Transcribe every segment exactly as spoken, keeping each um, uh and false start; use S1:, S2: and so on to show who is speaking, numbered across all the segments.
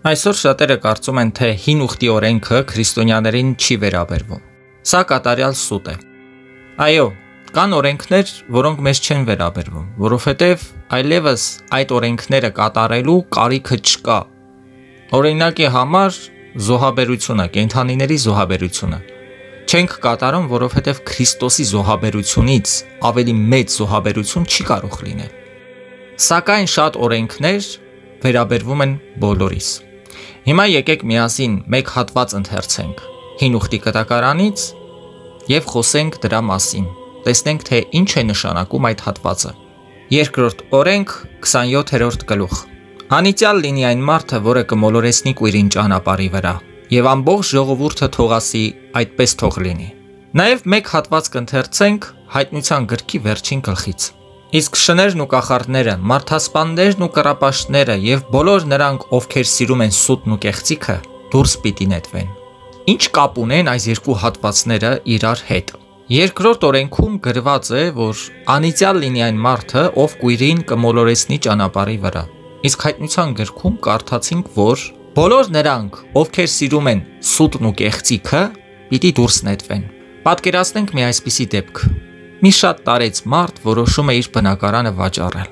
S1: Այսօր շատերը կարծում են, թե հին ուխտի օրենքը քրիստոնյաներին չի վերաբերվում։ Սա կատարյալ սուտ է։ Այո, կան օրենքներ, որոնք մեզ չեն վերաբերվում, որովհետև այլևս այդ օրենքները կատարելու կարիքը չկա։ Օրինակի համար զոհաբերությունը, կենդանիների զոհաբերությունը չենք կատարում, որովհետև Քրիստոսի զոհաբերությունից ավելի մեծ զոհաբերություն չի կարող լինել։ Սակայն շատ օրենքներ վերաբերվում են բոլորիս։ Հիմա եկեք միասին մեկ հատված ընթերցենք հին ուխտի կտակարանից և խոսենք դրա մասին, տեսնենք, թե ինչ է նշանակում այդ հատվածը։ Երկրորդ օրենք, քսանյոթերորդ գլուխ։ Անիծյալ լինի այն մարդը, որը կմոլորեցնի կույրին ճանապարհի վրա, և ամբողջ ժողովուրդը թողասի այդպես թող լինի։ Նաև մեկ հատված կընթերցենք Հայտնության գրքի վերջին գլխից։ Իսկ շներն ու կախարդները, մարդասպաններն ու կռապաշտները և բոլոր նրանք, ովքեր սիրում են սուտն ու կեղծիքը, դուրս պիտի նետվեն։ Ինչ կապ ունեն այս երկու հատվածները իրար հետ։ Երկրորդ օրենքում գրված է, որ անիծյալ լինի այն մարդը, ով կույրին կմոլորեցնի ճանապարհի վրա։ Իսկ Հայտնության գրքում կարդացինք, որ բոլոր նրանք, ովքեր սիրում են սուտն ու կեղծիքը, պիտի դուրս նետվեն։ Պատկերացնենք մի այսպիսի դեպք։ Մի շատ տարեց մարդ որոշում է իր բնակարանը վաճառել։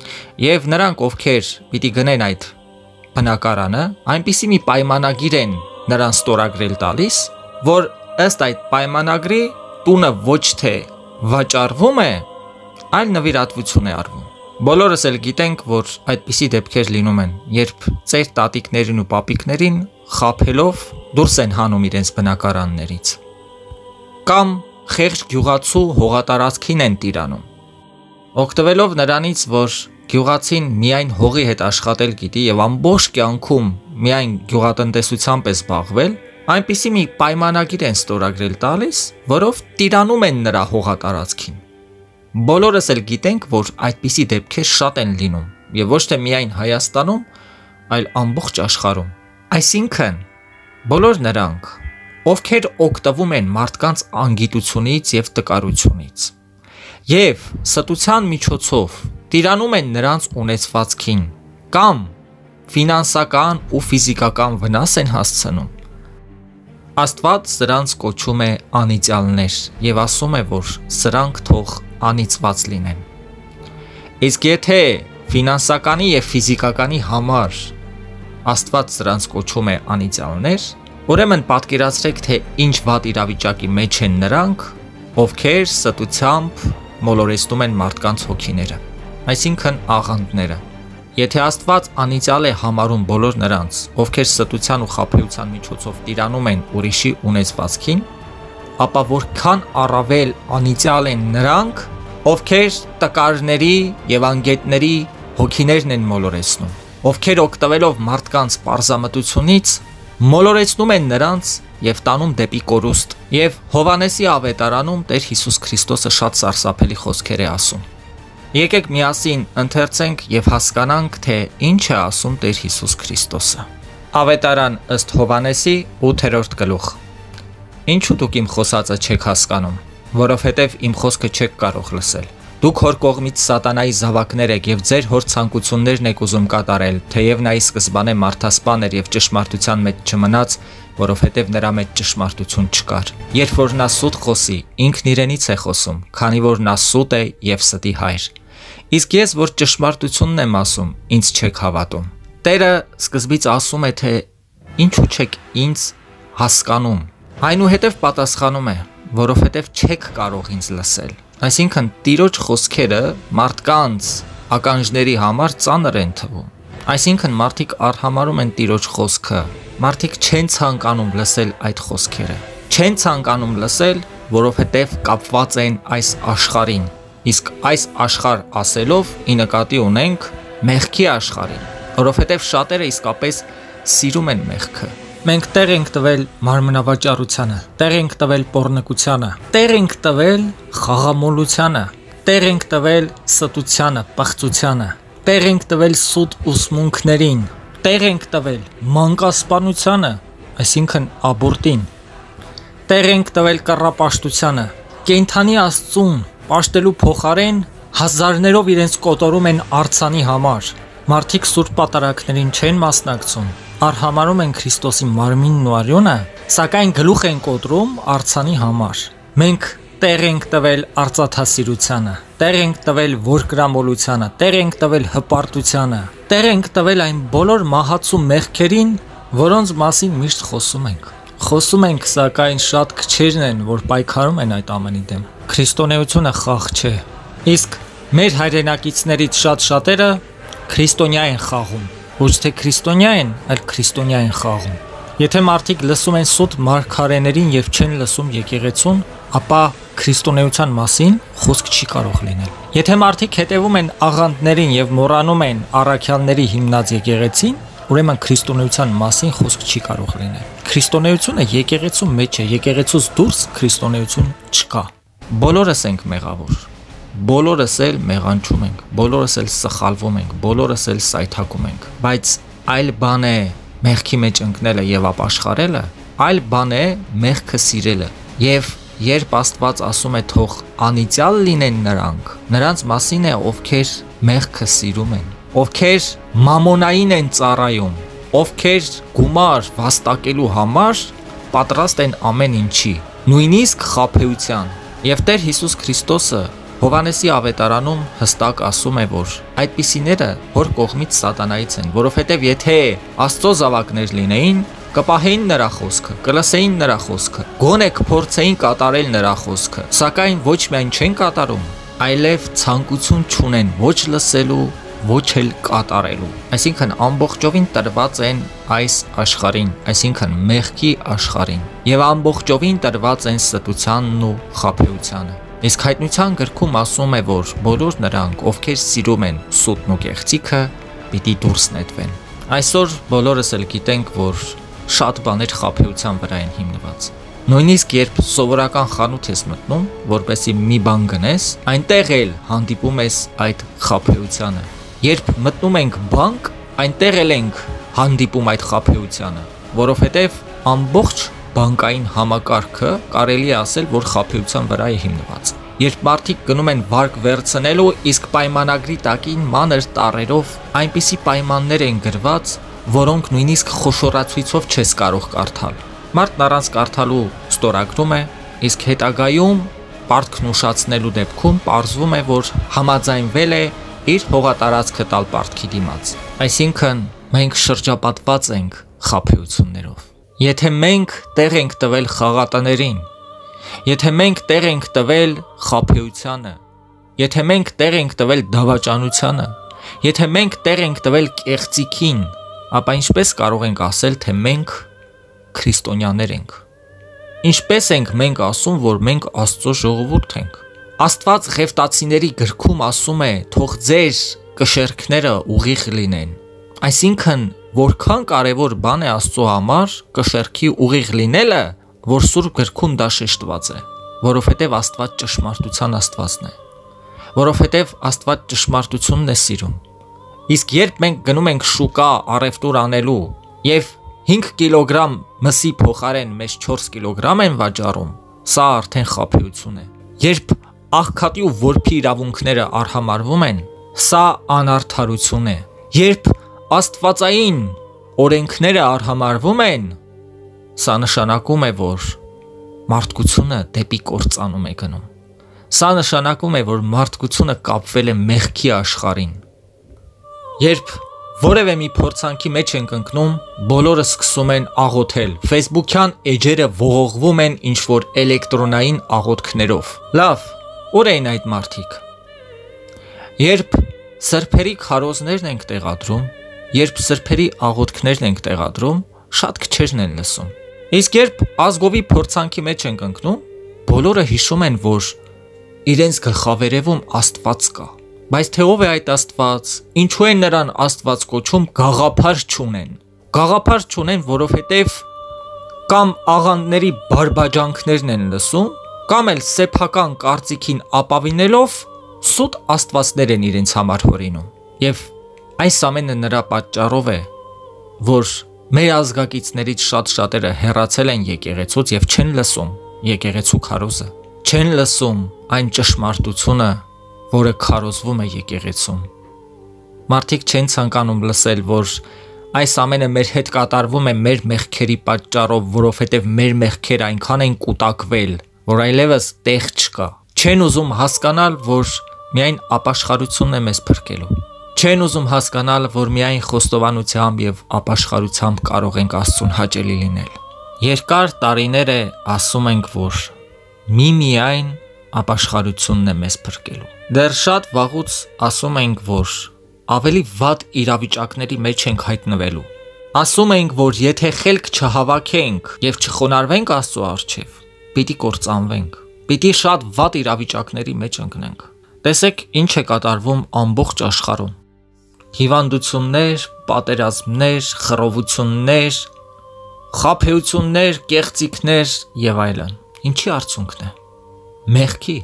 S1: Եվ նրանք, ովքեր պիտի գնեն այդ բնակարանը, այնպիսի մի պայմանագիր են նրան ստորագրել տալիս, որ ըստ այդ պայմանագրի տունը ոչ թե վաճառվում է, այլ նվիրատվություն է արվում։ Բոլորս էլ գիտենք, որ այդպիսի դեպքեր լինում են, երբ ծեր տատիկներին ու պապիկներին խաբելով դուրս են հանում իրենց բնակարաններից։ Կամ խեղճ գյուղացու հողատարածքին են տիրանում։ Օգտվելով նրանից, որ գյուղացին միայն հողի հետ աշխատել գիտի և ամբողջ կյանքում միայն գյուղատնտեսությամբ է զբաղվել, այնպիսի մի պայմանագիր են ստորագրել տալիս, որով տիրանում են նրա հողատարածքին։ Բոլորս էլ գիտենք, որ այդպիսի դեպքեր շատ են լինում, և ոչ թե միայն Հայաստանում, այլ ամբողջ աշխարհում։ Այսինքն, բոլոր նրանք, ովքեր օգտվում են մարդկանց անգիտությունից և տկարությունից, և ստության միջոցով տիրանում են նրանց ունեցվածքին, կամ ֆինանսական ու ֆիզիկական վնաս են հասցնում, Աստված սրանց կոչում է անիծյալներ և ասում է, որ սրանք թող անիծված լինեն։ Իսկ եթե ֆինանսականի և ֆիզիկականի համար Աստված սրանց կոչում է անիծյալներ, ուրեմն պատկերացրեք, թե ինչ վատ իրավիճակի մեջ են նրանք, ովքեր ստությամբ մոլորեցնում են մարդկանց հոգիները, այսինքն աղանդները։ Եթե Աստված անիծյալ է համարում բոլոր նրանց, ովքեր ստության ու խաբեության միջոցով տիրանում են ուրիշի ունեցվածքին, ապա որքան առավել անիծյալ են նրանք, ովքեր տկարների և անգետների հոգիներն են մոլորեցնում, ովքեր օգտվելով մարդկանց պարզամտությունից մոլորեցնում են նրանց և տանում դեպի կորուստ։ Եվ Հովհաննեսի ավետարանում Տեր Հիսուս Քրիստոսը շատ սարսափելի խոսքեր է ասում։ Եկեք միասին ընթերցենք և հասկանանք, թե ինչ է ասում Տեր Հիսուս Քրիստոսը։ Ավետարան ըստ Հովհաննեսի ութերորդ գլուխ։ Ինչու դուք իմ խոսածը չեք հասկանում, որովհետև իմ խոսքը չեք կարող լսել։ Դուք հոր կողմից սատանայի զավակներ եք և ձեր հոր ցանկություններն եք ուզում կատարել, թեև նա ի սկզբանե մարդասպան էր և ճշմարտության մեջ չմնաց, որովհետև նրա մեջ ճշմարտություն չկար։ Երբ որ նա սուտ խոսի, ինքն իրենից է խոսում, քանի որ նա սուտ է և ստի հայր։ Իսկ ես, որ ճշմարտությունն եմ ասում, ինձ չեք հավատում։ Տերը սկզբից ասում է, թե ինչու չեք ինձ հասկանում։ Այնուհետև պատասխանում է, որովհետև չեք կարող ինձ լսել։ Այսինքն Տիրոջ խոսքերը մարդկանց ականջների համար ծանր են թվում։ Այսինքն մարդիկ արհամարում են Տիրոջ խոսքը, մարդիկ չեն ցանկանում լսել այդ խոսքերը։ Չեն ցանկանում լսել, որովհետև կապված են այս աշխարհին։ Իսկ այս աշխարհ ասելով ի նկատի ունենք մեղքի աշխարհին, որովհետև շատերը իսկապես սիրում են մեղքը։ Մենք տեղ ենք տվել մարմնավաճառությանը, տեղ ենք տվել պոռնկությանը, տեղ ենք տվել խաղամոլությանը, տեղ ենք տվել ստությանը, պղծությանը, տեղ ենք տվել սուտ ուսմունքներին, տեղ ենք տվել մանկասպանությանը, այսինքն աբորտին, տեղ ենք տվել կռապաշտությանը, կենդանի Աստծուն պաշտելու փոխարեն հազարներով իրենց կոտորում են արձանի համար, Մարդիկ սուրբ պատարագներին չեն մասնակցում, արհամարում են Քրիստոսի մարմինն ու արյունը, սակայն գլուխ են կոտրում արձանի համար։ Մենք տեղ ենք տվել արծաթասիրությանը, տեղ ենք տվել որկրամոլությանը, տեղ ենք տվել հպարտությանը, տեղ ենք տվել այն բոլոր մահացու մեղքերին, որոնց մասին միշտ խոսում ենք։ Խոսում ենք, սակայն շատ քչերն են, որ պայքարում են այդ ամենի դեմ։ Քրիստոնեությունը խաղ չէ։ Իսկ մեր հայրենակիցներից շատ շատերը քրիստոնյա են խաղում, ոչ թե քրիստոնյա են, այլ քրիստոնյա են խաղում։ Եթե մարդիկ լսում են սուտ մարգարեներին եւ չեն լսում եկեղեցուն, ապա քրիստոնեության մասին խոսք չի կարող լինել։ Եթե մարդիկ հետևում են աղանդներին եւ մոռանում են առաքյալների հիմնած եկեղեցին, ուրեմն քրիստոնեության մասին խոսք չի կարող լինել։ Քրիստոնեությունը եկեղեցու մեջ է, եկեղեցուց դուրս քրիստոնեություն չկա։ Բոլորս ենք մեղավոր։ Բոլորս էլ մեղանչում ենք, բոլորս էլ սխալվում ենք, բոլորս էլ սայթակում ենք, բայց այլ բան է մեղքի մեջ ընկնելը եւ ապաշխարելը, այլ բան է մեղքը սիրելը։ Եվ երբ Աստված ասում է թող անիծյալ լինեն նրանք, նրանց մասին է, ովքեր մեղքը սիրում են, ովքեր մամոնային են ծառայում, ովքեր գումար վաստակելու համար պատրաստ են ամեն ինչի, նույնիսկ խաբեության։ Եվ Տեր Հիսուս Քրիստոսը Հովհաննեսի ավետարանում հստակ ասում է, որ այդպիսիները հոր կողմից սատանայից են, որովհետև եթե Աստծո զավակներ լինեին, կպահեին նրա խոսքը, կլսեին նրա խոսքը, գոնե կփորձեին կատարել նրա խոսքը, սակայն ոչ միայն չեն կատարում, այլև ցանկություն չունեն ոչ լսելու, ոչ էլ կատարելու։ Այսինքն ամբողջովին տրված են այս աշխարհին, այսինքն մեղքի աշխարհին, եւ ամբողջովին տրված են ստությանն ու խաբեությանը։ Իսկ հայտնության գրքում ասում է, որ բոլոր նրանք, ովքեր սիրում են սուտն ու կեղծիքը, պիտի դուրս նետվեն։ Այսօր բոլորս էլ գիտենք, որ շատ բաներ խաբեության վրա են հիմնված։ Նույնիսկ երբ սովորական խանութ ես մտնում, որպեսզի մի բան գնես, այնտեղ էլ հանդիպում ես այդ խաբեությանը։ Երբ մտնում ենք բանկ, այնտեղ էլ ենք հանդիպում այդ խաբեությանը, որովհետև ամբողջ բանկային համակարգը կարելի է ասել, որ խաբեության վրա է հիմնված։ Երբ մարդիկ գնում են վարկ վերցնելու, իսկ պայմանագրի տակին մանր տառերով այնպիսի պայմաններ են գրված, որոնք նույնիսկ խոշորացույցով չես կարող կարդալ։ Մարդն առանց կարդալու ստորագրում է, իսկ հետագայում պարտքն ուշացնելու դեպքում պարզվում է, որ համաձայնվել է իր հողատարածքը տալ պարտքի դիմաց։ Այսինքն մենք շրջապատված ենք խաբեություններով։ Եթե մենք տեղ ենք տվել խաղատներին, եթե մենք տեղ ենք տվել խաբեությանը, եթե մենք տեղ ենք տվել դավաճանությանը, եթե մենք տեղ ենք տվել կեղծիքին, ապա ինչպես կարող ենք ասել, թե մենք քրիստոնյաներ ենք։ Ինչպես ենք մենք ասում, որ մենք Աստծո ժողովուրդ ենք։ Աստված Ղևտացիների գրքում ասում է, թող ձեր կշեռքները ուղիղ լինեն։ Այսինքն, որքան կարևոր բան է Աստծո համար կշեռքի ուղիղ լինելը, որ Սուրբ գրքում դա շեշտված է, որովհետև Աստված ճշմարտության Աստվածն է, որովհետև Աստված ճշմարտությունն է սիրում։ Իսկ երբ մենք գնում ենք շուկա առևտուր անելու եւ հինգ կիլոգրամ մսի փոխարեն մեզ չորս կիլոգրամ են վաճառում, սա արդեն խաբեություն է։ Երբ աղքատի ու որբի իրավունքները արհամարվում են, սա անարդարություն է։ Երբ աստվածային օրենքները արհամարվում են, սա նշանակում է, որ մարդկությունը դեպի կործանում է գնում։ Սա նշանակում է, որ մարդկությունը կապվել է մեղքի աշխարհին։ Երբ որևէ մի փորձանքի մեջ ենք ընկնում, բոլորը սկսում են աղոթել։ Facebook-յան էջերը ողողվում են ինչ-որ էլեկտրոնային աղոթքներով։ Լավ, ուր էին այդ մարդիկ։ Երբ սրբերի քարոզներն ենք տեղադրում, երբ սրբերի աղոթքներն ենք տեղադրում, շատ քչերն են լսում։ Իսկ երբ ազգովի փորձանքի մեջ ենք ընկնում, բոլորը հիշում են, որ իրենց գլխավերևում Աստված կա։ Բայց թե ով է այդ Աստված, ինչու են նրան Աստված կոչում, գաղափար չունեն։ Գաղափար չունեն, որովհետև կամ աղանդների բարբաջանքներն են լսում, կամ էլ սեփական կարծիքին ապավինելով սուտ աստվածներ են իրենց համար հորինում։ Եվ այս ամենը նրա պատճառով է, որ մեր ազգակիցներից շատ շատերը հեռացել են եկեղեցուց եւ չեն լսում եկեղեցու քարոզը, չեն լսում այն ճշմարտությունը, որը քարոզվում է եկեղեցում։ Մարդիկ չեն ցանկանում լսել, որ այս ամենը մեր հետ կատարվում է մեր մեղքերի պատճառով, որովհետև մեր մեղքերը այնքան են կուտակվել, որ այլևս տեղ չկա։ Չեն ուզում հասկանալ, որ միայն ապաշխարությունն է մեզ փրկելու։ Չեն ուզում հասկանալ, որ միայն խոստովանությամբ եւ ապաշխարությամբ կարող ենք Աստծուն հաճելի լինել։ Երկար տարիներ է ասում ենք, որ միմիայն ապաշխարությունն է մեզ փրկելու։ Դեռ շատ վաղուց ասում ենք, որ ավելի վատ իրավիճակների մեջ ենք հայտնվելու։ Ասում ենք, որ եթե խելք չհավաքենք եւ չխոնարհվենք Աստծո առջեւ, պիտի կործանվենք, պիտի շատ վատ իրավիճակների մեջ ընկնենք։ Տեսեք, ինչ է կատարվում ամբողջ աշխարհում։ Հիվանդություններ, պատերազմներ, խռովություններ, խաբեություններ, կեղծիքներ եւ այլն։ Ինչի արդյունքն է։ Մեղքի։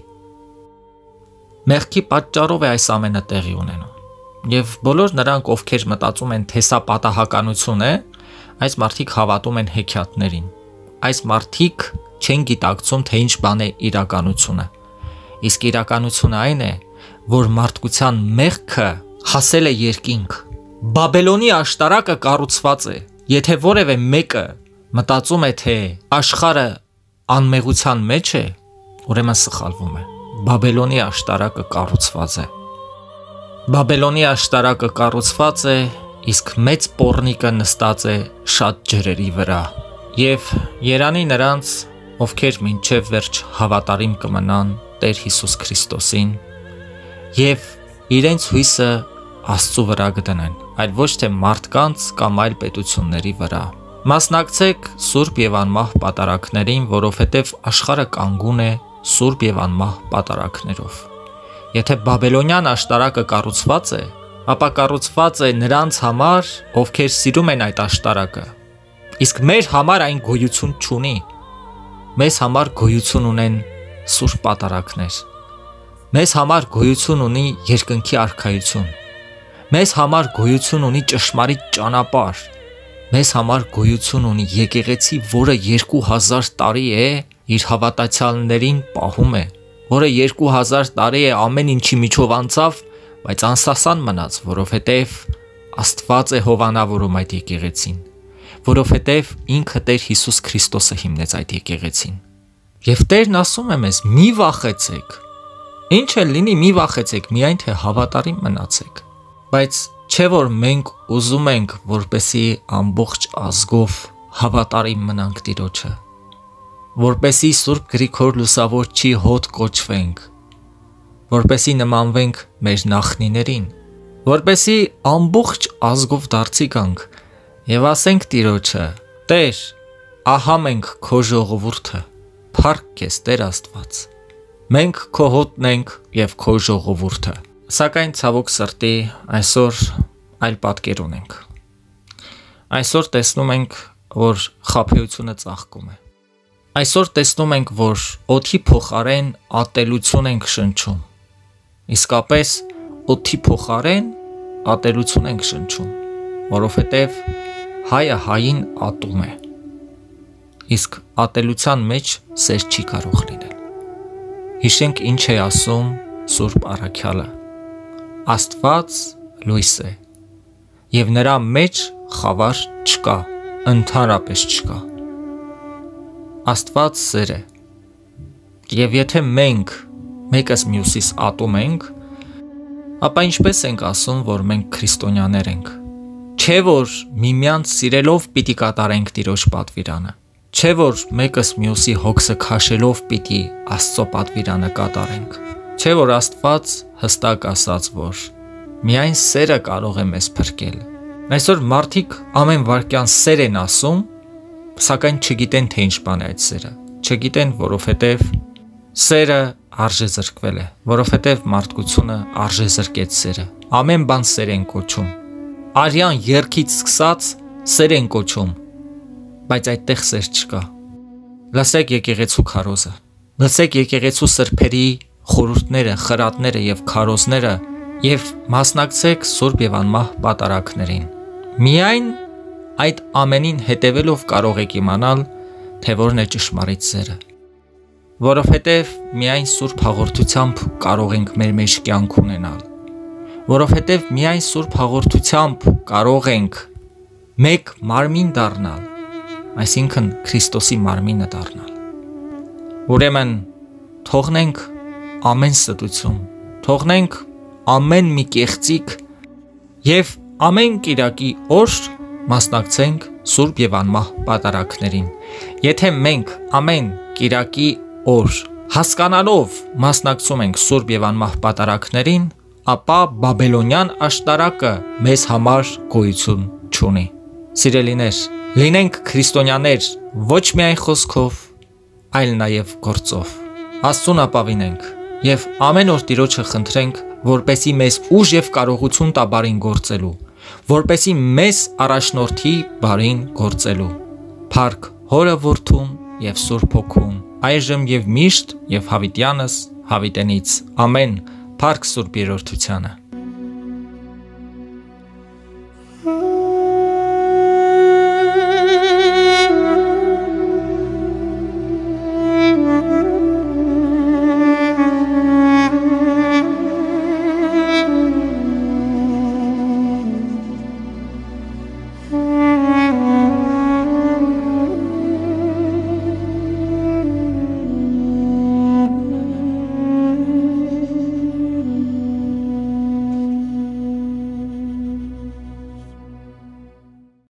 S1: Մեղքի պատճառով է այս ամենը տեղի ունենում։ Եվ բոլոր նրանք, ովքեր մտածում են, թե սա պատահականություն է, այս մարդիկ հավատում են հեքիաթներին։ Այս մարդիկ չեն գիտակցում, թե ինչ բան է իրականությունը։ Իսկ իրականությունը այն է, որ մարդկության մեղքը հասել է երկինք։ Բաբելոնի աշտարակը կառուցված է։ Եթե որևէ մեկը մտածում է, թե աշխարհը անմեղության մեջ է, ուրեմն սխալվում է։ Բաբելոնի աշտարակը կառուցված է։ Բաբելոնի աշտարակը կառուցված է, իսկ մեծ պոռնիկը նստած է շատ ջրերի վրա։ Եվ երանի նրանց, ովքեր մինչև վերջ հավատարիմ կմնան Տեր Հիսուս Քրիստոսին եւ իրենց հույսը Աստծո վրա կդնեն, այլ ոչ թե մարդկանց կամ այլ պետությունների վրա։ Մասնակցեք սուրբ եւ անմահ պատարակներին, որովհետեւ աշխարհը կանգուն է սուրբ եւ անմահ պատարակներով։ Եթե Բաբելոնյան աշտարակը կառուցված է, ապա կառուցված է նրանց համար, ովքեր սիրում են այդ աշտարակը։ Իսկ մեր համար այն գոյություն չունի։ Մեզ համար գոյություն ունեն սուրբ պատարակներ։ Մեզ համար գոյություն ունի երկնքի արքայություն։ Մեզ համար գոյություն ունի ճշմարիտ ճանապարհ։ Մեզ համար գոյություն ունի եկեղեցի, որը երկու հազար տարի է իր հավատացյալներին պահում է, որը երկու հազար տարի է ամեն ինչի միջով անցավ, բայց անսասան մնաց, որովհետև Աստված է հովանավորում այդ եկեղեցին, որովհետև ինքը Տեր Հիսուս Քրիստոսը հիմնեց այդ եկեղեցին։ Եվ Տերն ասում է մեզ՝ մի վախեցեք։ Ինչ էլ լինի, մի վախեցեք, միայն թե հավատարիմ մնացեք։ Բայց չէ որ մենք ուզում ենք, որպեսի ամբողջ ազգով հավատարիմ մնանք Տիրոջը, որպեսի Սուրբ Գրիգոր Լուսավորչի հոտ կոչվենք, որպեսի նմանվենք մեր նախնիներին, որպեսի ամբողջ ազգով դարձի գանք եւ ասենք Տիրոջը. Տեր, ահա մենք քո ժողովուրդը, փառք քեզ Տեր Աստված։ Մենք քո հոտն ենք եւ քո ժողովուրդը։ Սակայն ցավոք սրտի այսօր այլ պատկեր ունենք։ Այսօր տեսնում ենք, որ խաբեությունը ծաղկում է։ Այսօր տեսնում ենք, որ օդի փոխարեն ատելություն ենք շնչում։ Իսկապես օդի փոխարեն ատելություն ենք շնչում, որովհետև հայը հային ատում է։ Իսկ ատելության մեջ սեր չի կարող լինել։ Հիշենք ինչ է ասում Սուրբ Առաքյալը. Աստված լույս է, եւ նրա մեջ խավար չկա, ընդհանրապես չկա։ Աստված սեր է, եւ եթե մենք մեկս մյուսիս ատում ենք, ապա ինչպես ենք ասում, որ մենք քրիստոնյաներ ենք։ Չէ որ միմյանց սիրելով պիտի կատարենք Տիրոջ պատվիրանը։ Չէ որ մեկս մյուսի հոգսը քաշելով պիտի Աստծո պատվիրանը կատարենք։ Չէ որ Աստված հստակ ասաց, որ միայն սերը կարող է մեզ փրկել։ Այսօր մարդիկ ամեն վարքյան սեր են ասում, սակայն չգիտեն թե ինչ բան է այդ սերը։ Չգիտեն, որովհետև սերը արժեզրկվել է, որովհետև մարդկությունը արժեզրկեց սերը։ Ամեն բան սեր են կոչում։ Արյան երգից սկսած սեր են կոչում, բայց այդտեղ սեր չկա։ Լսեք եկեղեցու քարոզը։ Լսեք եկեղեցու սրբերի խորհուրդները, խրատները եւ քարոզները եւ մասնակցեք սուրբ եւ անմահ պատարակներին։ Միայն այդ ամենին հետևելով կարող եք իմանալ, թե որն է ճշմարիտ սերը։ Որովհետև միայն սուրբ հաղորդությամբ կարող ենք մեր մեջ կյանք ունենալ։ որովհետև միայն Սուրբ հաղորդությամբ կարող ենք մեկ մարմին դառնալ, այսինքն Քրիստոսի մարմինը դառնալ։ Ուրեմն թողնենք ամեն ստություն, թողնենք ամեն մի կեղծիք եւ ամեն կիրակի օր մասնակցենք Սուրբ եւ անմահ պատարագներին։ Եթե մենք ամեն կիրակի օր հասկանալով մասնակցում ենք Սուրբ եւ անմահ պատարագներին, ապա Բաբելոնյան աշտարակը մեզ համար գոյություն չունի։ Սիրելիներ, լինենք քրիստոնյաներ ոչ միայն խոսքով, այլ նաև գործով։ Աստծուն ապավինենք եւ ամեն օր Տիրոջը խնդրենք, որպեսի մեզ ուժ եւ կարողություն տա բարին գործելու, որպեսի մեզ առաջնորդի բարին գործելու։ Փառք Հորը, Որդուն եւ Սուրբ Հոգուն, այժմ եւ միշտ եւ հավիտյանս հավիտենից։ Ամեն։ Փառք Սուրբ Երրորդությանը։